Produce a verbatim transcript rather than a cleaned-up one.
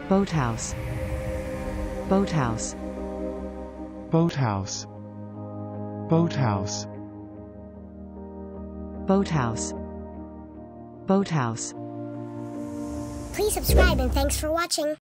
boathouse, boathouse, boathouse, boathouse, boathouse, boathouse. Please subscribe and thanks for watching.